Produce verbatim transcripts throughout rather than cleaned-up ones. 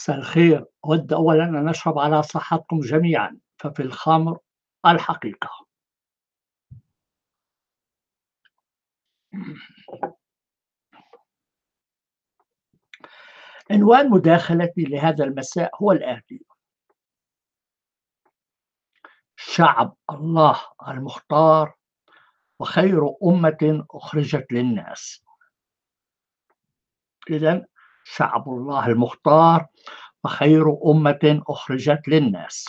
مساء الخير. أود أولا أن أشرب على صحتكم جميعا، ففي الخمر الحقيقة. عنوان مداخلتي لهذا المساء هو الآتي: شعب الله المختار وخير أمة أخرجت للناس. إذن شعب الله المختار وخير أمة أخرجت للناس.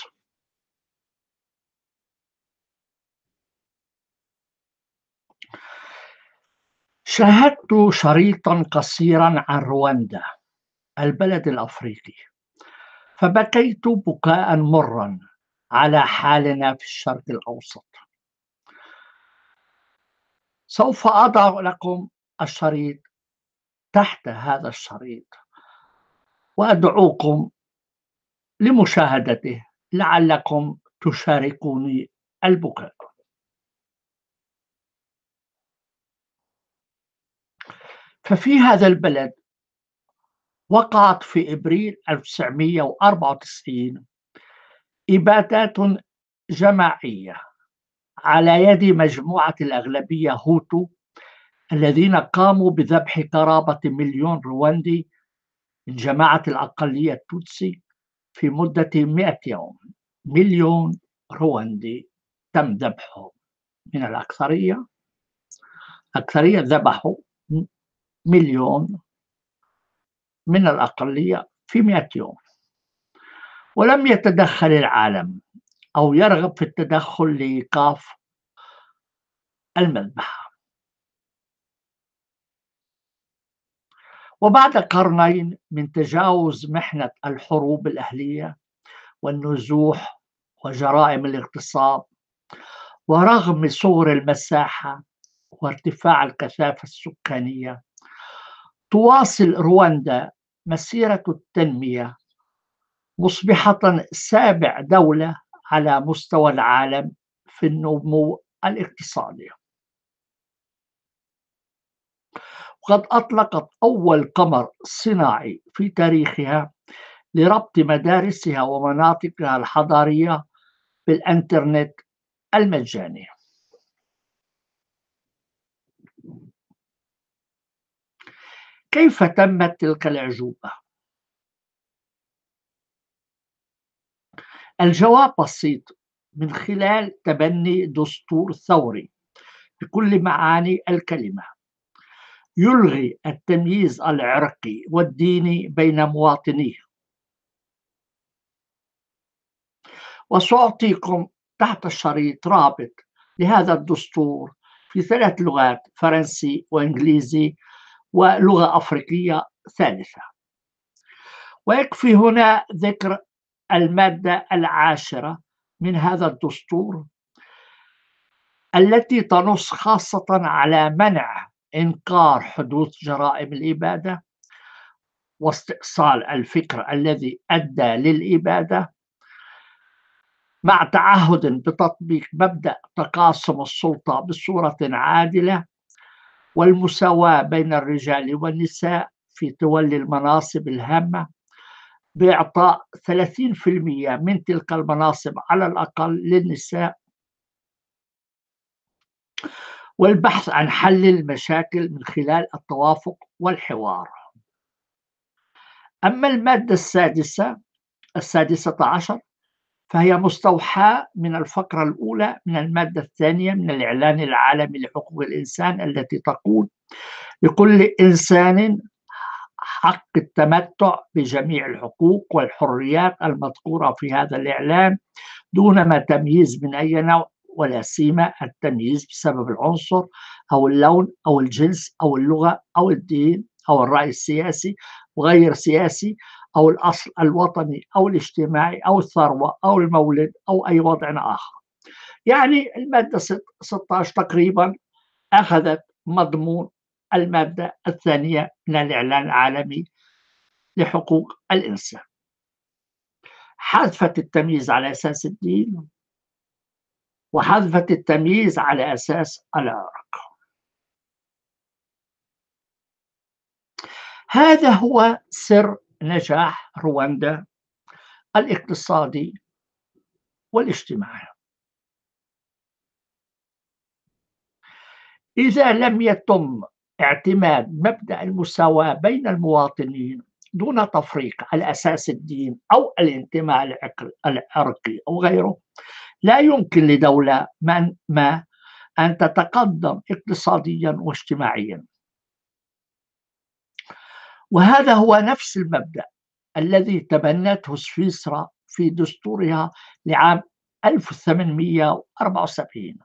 شاهدت شريطا قصيرا عن رواندا، البلد الأفريقي، فبكيت بكاء مرا على حالنا في الشرق الأوسط. سوف أضع لكم الشريط تحت هذا الشريط وأدعوكم لمشاهدته لعلكم تشاركوني البكاء. ففي هذا البلد وقعت في إبريل ألف وتسعمئة وأربعة وتسعين إبادات جماعية على يد مجموعة الأغلبية هوتو الذين قاموا بذبح قرابة مليون رواندي من جماعة الأقلية التوتسي في مدة مئة يوم. مليون رواندي تم ذبحهم من الأكثرية. الأكثرية ذبحوا مليون من الأقلية في مئة يوم، ولم يتدخل العالم أو يرغب في التدخل لإيقاف المذبحة. وبعد قرنين من تجاوز محنة الحروب الأهلية والنزوح وجرائم الاغتصاب، ورغم صغر المساحة وارتفاع الكثافة السكانية، تواصل رواندا مسيرة التنمية، مصبحة سابع دولة على مستوى العالم في النمو الاقتصادي. وقد أطلقت أول قمر صناعي في تاريخها لربط مدارسها ومناطقها الحضارية بالإنترنت المجاني. كيف تمت تلك الأعجوبة؟ الجواب بسيط: من خلال تبني دستور ثوري بكل معاني الكلمة، يلغي التمييز العرقي والديني بين مواطنيه. وسأعطيكم تحت الشريط رابط لهذا الدستور في ثلاث لغات: فرنسي وإنجليزي ولغة أفريقية ثالثة. ويكفي هنا ذكر المادة العاشرة من هذا الدستور التي تنص خاصة على منع إنكار حدوث جرائم الإبادة واستئصال الفكر الذي أدى للإبادة، مع تعهد بتطبيق مبدأ تقاسم السلطة بصورة عادلة والمساواة بين الرجال والنساء في تولي المناصب الهامة، بإعطاء ثلاثين بالمئة من تلك المناصب على الأقل للنساء، والبحث عن حل المشاكل من خلال التوافق والحوار. أما المادة السادسة السادسة عشر فهي مستوحاة من الفقرة الأولى من المادة الثانية من الإعلان العالمي لحقوق الإنسان، التي تقول: لكل إنسان حق التمتع بجميع الحقوق والحريات المذكورة في هذا الإعلان دون ما تمييز من أي نوع، ولا سيما التمييز بسبب العنصر أو اللون أو الجنس أو اللغة أو الدين أو الرأي السياسي وغير سياسي أو الأصل الوطني أو الاجتماعي أو الثروة أو المولد أو أي وضع آخر. يعني المادة ستة عشر تقريبا أخذت مضمون المادة الثانية من الإعلان العالمي لحقوق الإنسان، حذفت التمييز على أساس الدين وحذفت التمييز على أساس العرق. هذا هو سر نجاح رواندا الاقتصادي والاجتماعي. إذا لم يتم اعتماد مبدأ المساواة بين المواطنين دون تفريق على أساس الدين أو الانتماء العرقي أو غيره، لا يمكن لدولة من ما أن تتقدم اقتصاديا واجتماعيا. وهذا هو نفس المبدأ الذي تبنته سويسرا في دستورها لعام ألف وثمانمئة وأربعة وسبعين.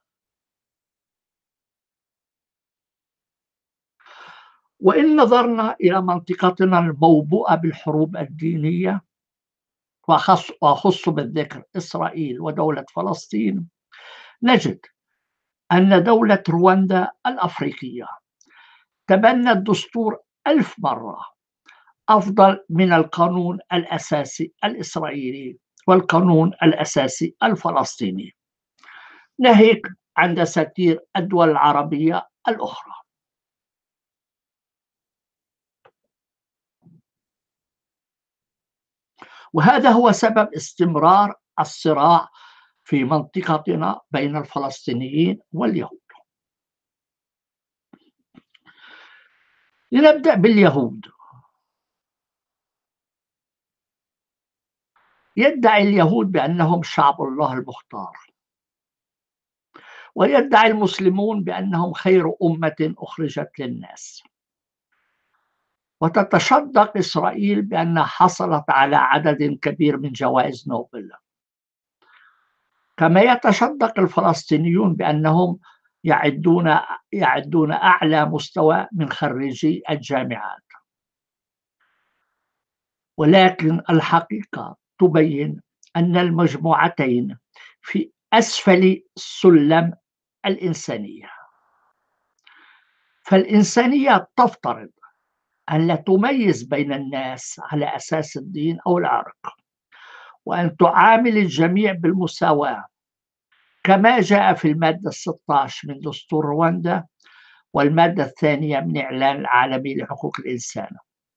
وإن نظرنا إلى منطقتنا الموبوءة بالحروب الدينية، وأخص بالذكر إسرائيل ودولة فلسطين، نجد أن دولة رواندا الأفريقية تبنت دستور ألف مرة أفضل من القانون الأساسي الإسرائيلي والقانون الأساسي الفلسطيني، ناهيك عن دساتير الدول العربية الأخرى. وهذا هو سبب استمرار الصراع في منطقتنا بين الفلسطينيين واليهود. لنبدأ باليهود. يدعي اليهود بأنهم شعب الله المختار، ويدعي المسلمون بأنهم خير أمة أخرجت للناس، وتتشدق إسرائيل بأنها حصلت على عدد كبير من جوائز نوبل، كما يتشدق الفلسطينيون بأنهم يعدون يعدون أعلى مستوى من خريجي الجامعات. ولكن الحقيقة تبين أن المجموعتين في أسفل سلم الإنسانية. فالإنسانية تفترض أن لا تميز بين الناس على أساس الدين أو العرق، وأن تعامل الجميع بالمساواة، كما جاء في المادة ستة عشر من دستور رواندا والمادة الثانية من الإعلان العالمي لحقوق الإنسان.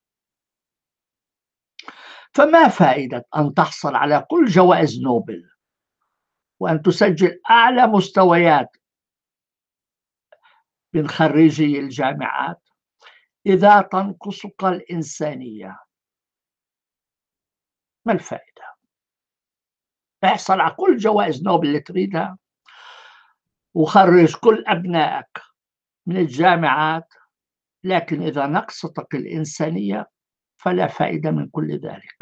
فما فائدة أن تحصل على كل جوائز نوبل وأن تسجل أعلى مستويات من خريجي الجامعات إذا تنقصك الإنسانية؟ ما الفائدة؟ احصل على كل جوائز نوبل اللي تريدها وخرج كل أبنائك من الجامعات، لكن إذا نقصتك الإنسانية فلا فائدة من كل ذلك.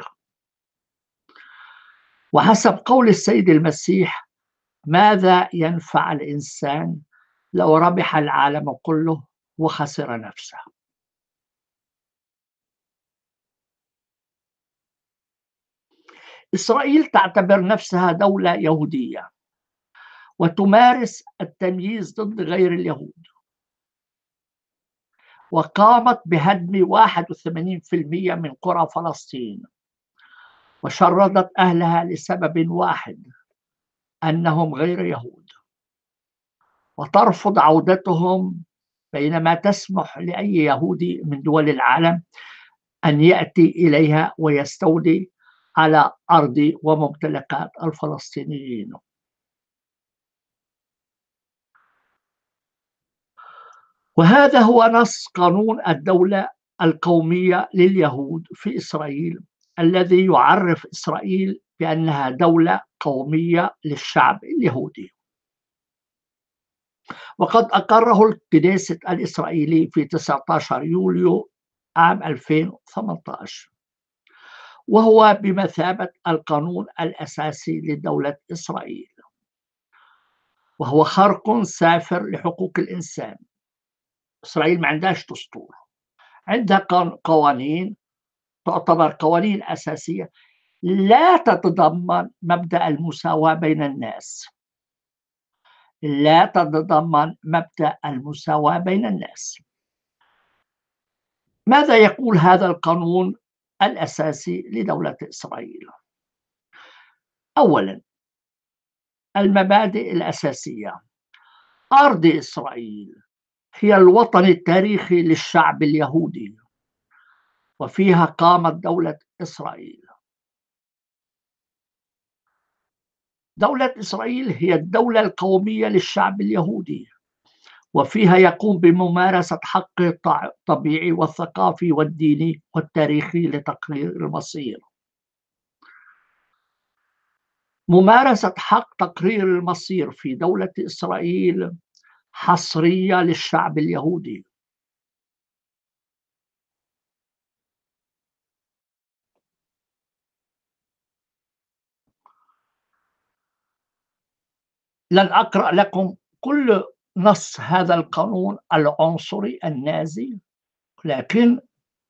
وحسب قول السيد المسيح: ماذا ينفع الإنسان لو ربح العالم كله وخسر نفسه؟ إسرائيل تعتبر نفسها دولة يهودية وتمارس التمييز ضد غير اليهود، وقامت بهدم واحد وثمانين بالمئة من قرى فلسطين، وشردت أهلها لسبب واحد: أنهم غير يهود، وترفض عودتهم، بينما تسمح لأي يهودي من دول العالم أن يأتي إليها ويستولي على أرض وممتلكات الفلسطينيين. وهذا هو نص قانون الدولة القومية لليهود في إسرائيل، الذي يعرف إسرائيل بأنها دولة قومية للشعب اليهودي، وقد أقره الكنيست الإسرائيلي في تسعة عشر يوليو عام ألفين وثمانية عشر، وهو بمثابة القانون الأساسي لدولة إسرائيل، وهو خرق سافر لحقوق الإنسان. إسرائيل ما عندهاش دستور، عندها قوانين تعتبر قوانين أساسية لا تتضمن مبدأ المساواة بين الناس، لا تتضمن مبدأ المساواة بين الناس. ماذا يقول هذا القانون الأساسي لدولة إسرائيل؟ أولاً، المبادئ الأساسية: أرض إسرائيل هي الوطن التاريخي للشعب اليهودي، وفيها قامت دولة إسرائيل. دولة إسرائيل هي الدولة القومية للشعب اليهودي، وفيها يقوم بممارسة حقه الطبيعي والثقافي والديني والتاريخي لتقرير المصير. ممارسة حق تقرير المصير في دولة إسرائيل حصرية للشعب اليهودي. لن أقرأ لكم كل نص هذا القانون العنصري النازي، لكن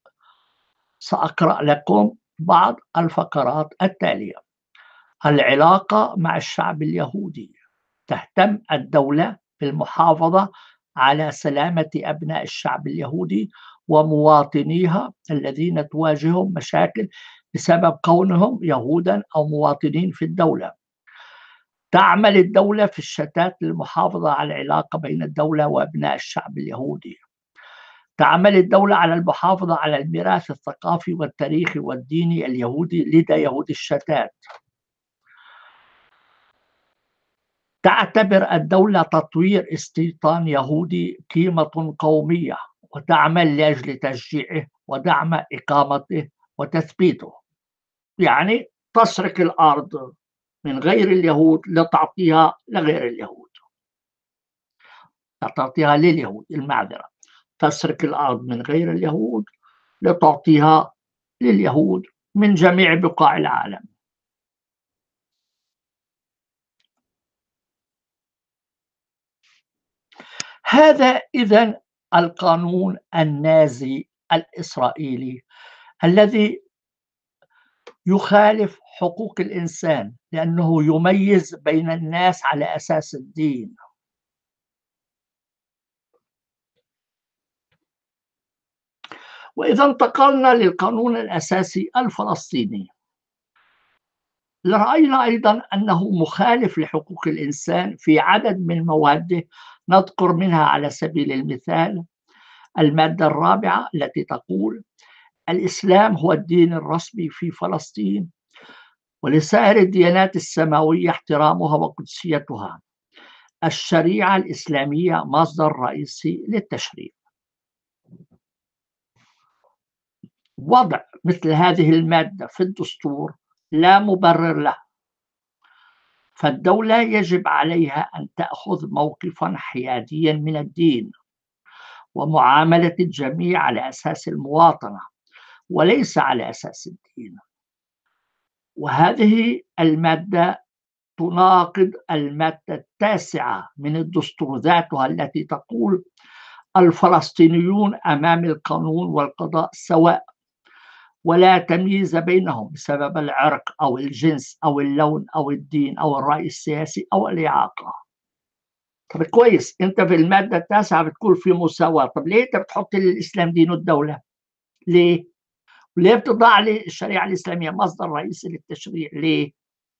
سأقرأ لكم بعض الفقرات التالية. العلاقة مع الشعب اليهودي. تهتم الدولة بالمحافظة على سلامة أبناء الشعب اليهودي ومواطنيها الذين تواجههم مشاكل بسبب كونهم يهودا أو مواطنين في الدولة. تعمل الدولة في الشتات للمحافظة على العلاقة بين الدولة وأبناء الشعب اليهودي. تعمل الدولة على المحافظة على الميراث الثقافي والتاريخي والديني اليهودي لدى يهود الشتات. تعتبر الدولة تطوير استيطان يهودي قيمة قومية، وتعمل لأجل تشجيعه ودعم إقامته وتثبيته. يعني تسرق الأرض من غير اليهود لتعطيها لغير اليهود، تعطيها لليهود، المعذرة، تسرق الأرض من غير اليهود لتعطيها لليهود من جميع بقاع العالم. هذا إذن القانون النازي الإسرائيلي الذي يخالف حقوق الإنسان لأنه يميز بين الناس على أساس الدين. وإذا انتقلنا للقانون الأساسي الفلسطيني، رأينا أيضا أنه مخالف لحقوق الإنسان في عدد من مواده، نذكر منها على سبيل المثال المادة الرابعة التي تقول: الإسلام هو الدين الرسمي في فلسطين، ولسائر الديانات السماوية احترامها وقدسيتها. الشريعة الإسلامية مصدر رئيسي للتشريع. وضع مثل هذه المادة في الدستور لا مبرر له، فالدولة يجب عليها أن تأخذ موقفا حياديا من الدين ومعاملة الجميع على أساس المواطنة وليس على أساس الدين. وهذه المادة تناقض المادة التاسعة من الدستور ذاتها التي تقول: الفلسطينيون أمام القانون والقضاء سواء، ولا تمييز بينهم بسبب العرق أو الجنس أو اللون أو الدين أو الرأي السياسي أو الإعاقة. طب كويس، أنت في المادة التاسعة بتقول في مساواة، طب ليه أنت بتحط لي الإسلام دين الدولة؟ ليه؟ ليه بتضع لي الشريعة الإسلامية مصدر رئيسي للتشريع؟ ليه؟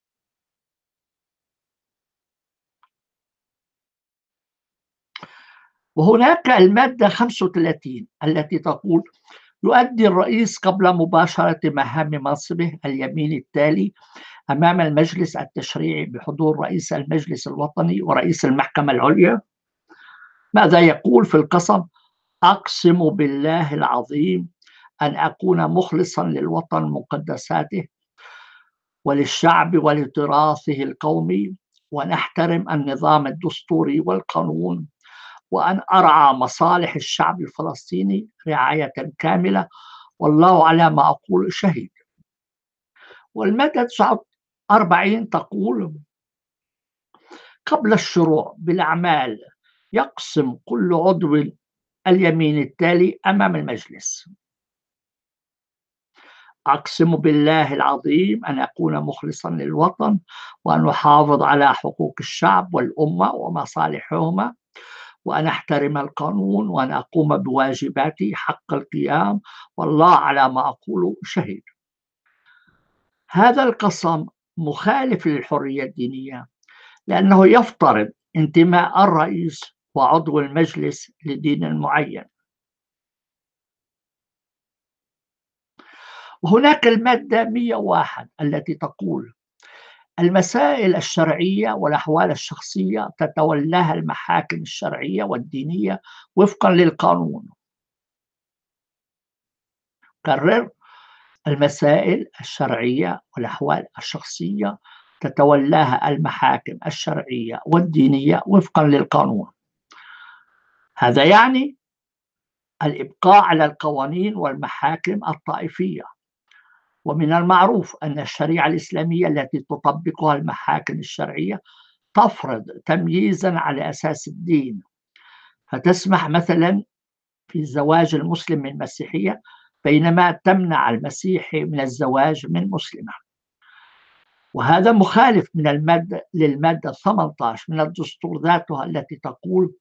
وهناك المادة خمسة وثلاثين التي تقول: يؤدي الرئيس قبل مباشرة مهام منصبه اليمين التالي أمام المجلس التشريعي بحضور رئيس المجلس الوطني ورئيس المحكمة العليا. ماذا يقول في القسم؟ أقسم بالله العظيم أن أكون مخلصا للوطن مقدساته وللشعب ولتراثه القومي، ونحترم النظام الدستوري والقانون، وأن أرعى مصالح الشعب الفلسطيني رعاية كاملة، والله على ما أقول شهيد. والمادة تسعة وأربعين تقول: قبل الشروع بالأعمال يقسم كل عضو اليمين التالي أمام المجلس: أقسم بالله العظيم أن أكون مخلصا للوطن وأن أحافظ على حقوق الشعب والأمة ومصالحهما، وأن أحترم القانون، وأن أقوم بواجباتي حق القيام، والله على ما أقول شهيد. هذا القسم مخالف للحرية الدينية لأنه يفترض انتماء الرئيس وعضو المجلس لدين معين. وهناك المادة مئة وواحد التي تقول: المسائل الشرعية والأحوال الشخصية تتولاها المحاكم الشرعية والدينية وفقا للقانون. كرر: المسائل الشرعية والأحوال الشخصية تتولاها المحاكم الشرعية والدينية وفقا للقانون. هذا يعني الإبقاء على القوانين والمحاكم الطائفية. ومن المعروف أن الشريعة الإسلامية التي تطبقها المحاكم الشرعية تفرض تمييزا على أساس الدين، فتسمح مثلا في زواج المسلم من مسيحية، بينما تمنع المسيحي من الزواج من مسلمة. وهذا مخالف من المادة للمادة ثمانية عشر من الدستور ذاتها التي تقول: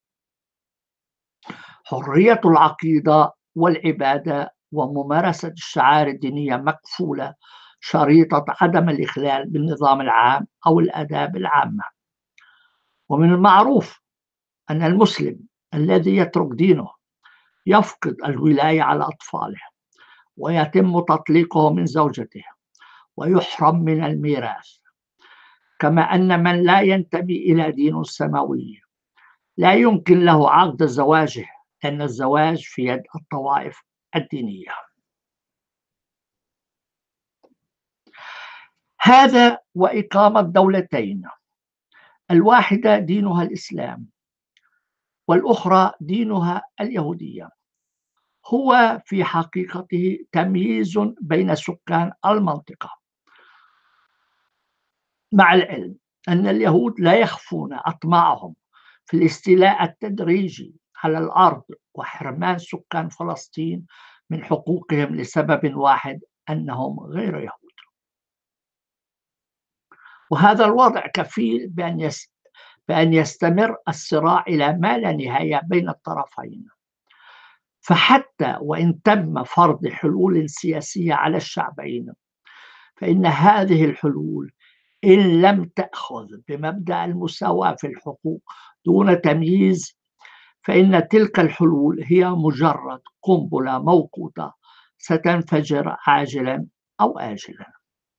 حرية العقيدة والعبادة وممارسة الشعائر الدينية مكفولة شريطة عدم الإخلال بالنظام العام أو الآداب العامة. ومن المعروف أن المسلم الذي يترك دينه يفقد الولاية على أطفاله، ويتم تطليقه من زوجته، ويحرم من الميراث. كما أن من لا ينتمي إلى دين سماوي لا يمكن له عقد زواجه، لأن الزواج في يد الطوائف الدينية. هذا وإقامة دولتين، الواحدة دينها الإسلام والأخرى دينها اليهودية، هو في حقيقته تمييز بين سكان المنطقة، مع العلم أن اليهود لا يخفون أطماعهم في الاستيلاء التدريجي على الأرض وحرمان سكان فلسطين من حقوقهم لسبب واحد: أنهم غير يهود. وهذا الوضع كفيل بأن يس... بأن يستمر الصراع إلى ما لا نهاية بين الطرفين. فحتى وإن تم فرض حلول سياسية على الشعبين، فإن هذه الحلول إن لم تأخذ بمبدأ المساواة في الحقوق دون تمييز، فإن تلك الحلول هي مجرد قنبلة موقوتة ستنفجر عاجلا أو آجلا.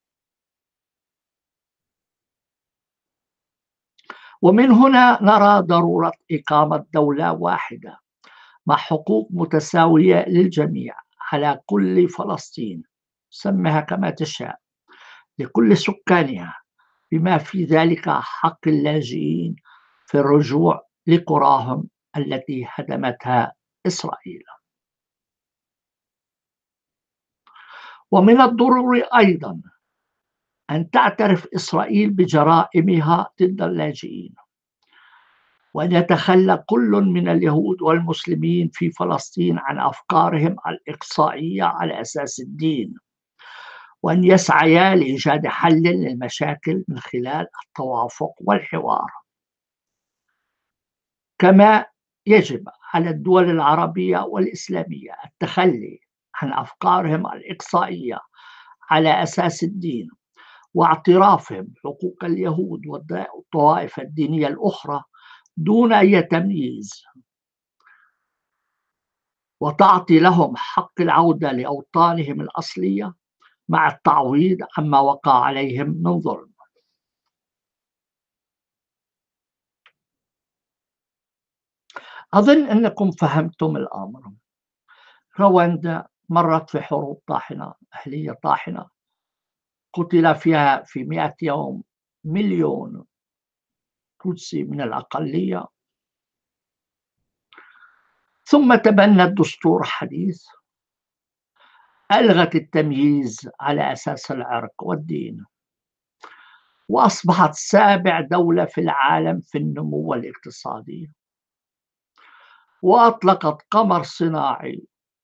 ومن هنا نرى ضرورة إقامة دولة واحدة مع حقوق متساوية للجميع على كل فلسطين، سمها كما تشاء، لكل سكانها، بما في ذلك حق اللاجئين في الرجوع لقراهم التي هدمتها إسرائيل. ومن الضروري أيضا أن تعترف إسرائيل بجرائمها ضد اللاجئين، وأن يتخلى كل من اليهود والمسلمين في فلسطين عن أفكارهم الإقصائية على أساس الدين، وأن يسعيا لإيجاد حل للمشاكل من خلال التوافق والحوار. كما يجب على الدول العربية والإسلامية التخلي عن أفكارهم الإقصائية على أساس الدين، واعترافهم بحقوق اليهود والطوائف الدينية الأخرى دون أي تمييز، وتعطي لهم حق العودة لأوطانهم الأصلية مع التعويض عما وقع عليهم من ظلم. أظن أنكم فهمتم الأمر. رواندا مرت في حروب طاحنة أهلية طاحنة، قتل فيها في مئة يوم مليون توتسي من الأقلية، ثم تبنت دستور حديث ألغت التمييز على أساس العرق والدين، وأصبحت سابع دولة في العالم في النمو الاقتصادي، وأطلقت قمر صناعي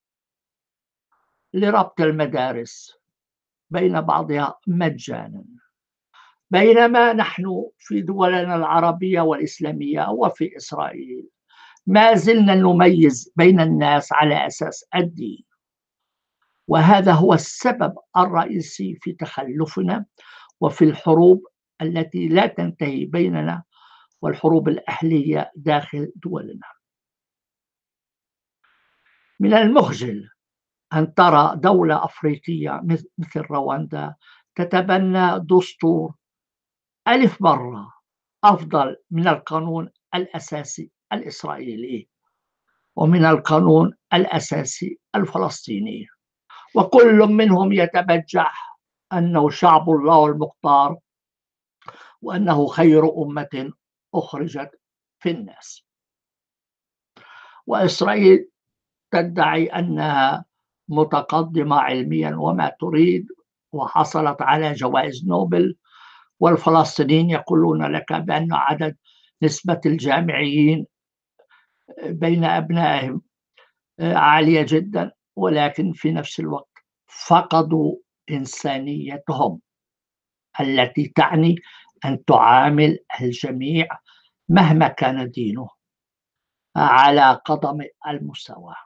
لربط المدارس بين بعضها مجانا، بينما نحن في دولنا العربية والإسلامية وفي إسرائيل ما زلنا نميز بين الناس على أساس الدين. وهذا هو السبب الرئيسي في تخلفنا وفي الحروب التي لا تنتهي بيننا والحروب الأهلية داخل دولنا. من المخجل أن ترى دولة أفريقية مث مثل رواندا تتبنى دستور ألف مرة أفضل من القانون الأساسي الإسرائيلي ومن القانون الأساسي الفلسطيني، وكل منهم يتبجح أنه شعب الله المختار وأنه خير أمة أخرجت في الناس. وإسرائيل تدعي أنها متقدمة علميا وما تريد وحصلت على جوائز نوبل، والفلسطينيين يقولون لك بأن عدد نسبة الجامعيين بين أبنائهم عالية جدا، ولكن في نفس الوقت فقدوا إنسانيتهم التي تعني أن تعامل الجميع مهما كان دينه على قدم المساواة.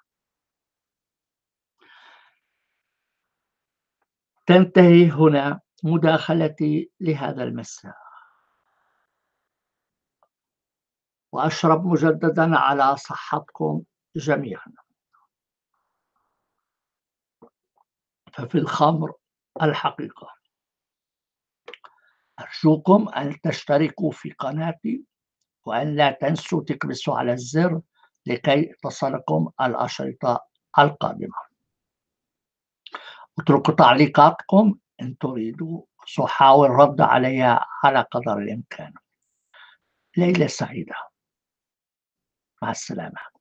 تنتهي هنا مداخلتي لهذا المساء، وأشرب مجددا على صحتكم جميعا. ففي الخمر الحقيقة. أرجوكم أن تشتركوا في قناتي وأن لا تنسوا تكبسوا على الزر لكي تصلكم الأشرطة القادمة. اتركوا تعليقاتكم إن تريدوا، سأحاول الرد عليها على قدر الإمكان. ليلة سعيدة، مع السلامة.